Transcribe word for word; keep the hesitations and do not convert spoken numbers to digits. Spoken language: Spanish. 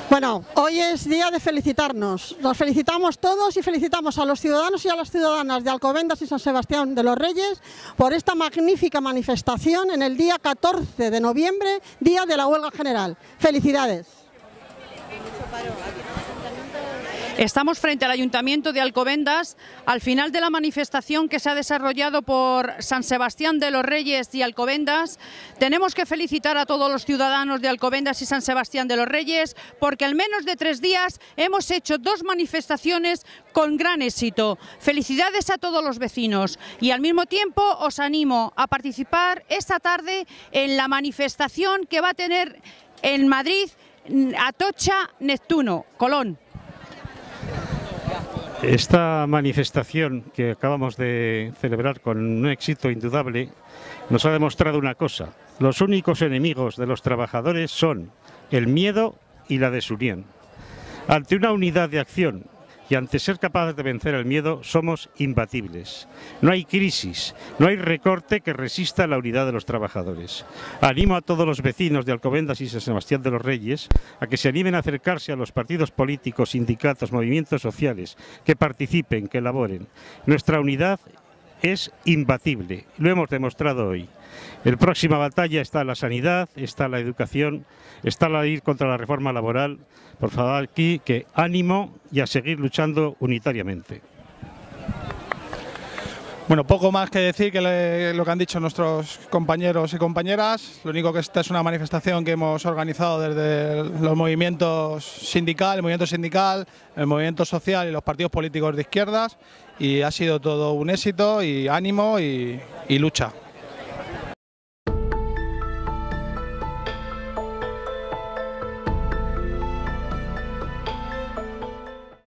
Bueno, hoy es día de felicitarnos. Nos felicitamos todos y felicitamos a los ciudadanos y a las ciudadanas de Alcobendas y San Sebastián de los Reyes por esta magnífica manifestación en el día catorce de noviembre, día de la huelga general. ¡Felicidades! Estamos frente al Ayuntamiento de Alcobendas, al final de la manifestación que se ha desarrollado por San Sebastián de los Reyes y Alcobendas. Tenemos que felicitar a todos los ciudadanos de Alcobendas y San Sebastián de los Reyes, porque en menos de tres días hemos hecho dos manifestaciones con gran éxito. Felicidades a todos los vecinos y al mismo tiempo os animo a participar esta tarde en la manifestación que va a tener en Madrid Atocha Neptuno, Colón. Esta manifestación que acabamos de celebrar con un éxito indudable nos ha demostrado una cosa: los únicos enemigos de los trabajadores son el miedo y la desunión. Ante una unidad de acción y ante ser capaces de vencer el miedo somos imbatibles. No hay crisis, no hay recorte que resista la unidad de los trabajadores. Animo a todos los vecinos de Alcobendas y San Sebastián de los Reyes a que se animen a acercarse a los partidos políticos, sindicatos, movimientos sociales, que participen, que elaboren. Nuestra unidad es imbatible, lo hemos demostrado hoy. En la próxima batalla está la sanidad, está la educación, está la ir contra la reforma laboral. Por favor, aquí, que ánimo y a seguir luchando unitariamente. Bueno, poco más que decir que le, lo que han dicho nuestros compañeros y compañeras. Lo único que esta es una manifestación que hemos organizado desde los movimientos sindical, el movimiento sindical, el movimiento social y los partidos políticos de izquierdas, y ha sido todo un éxito y ánimo y, y lucha.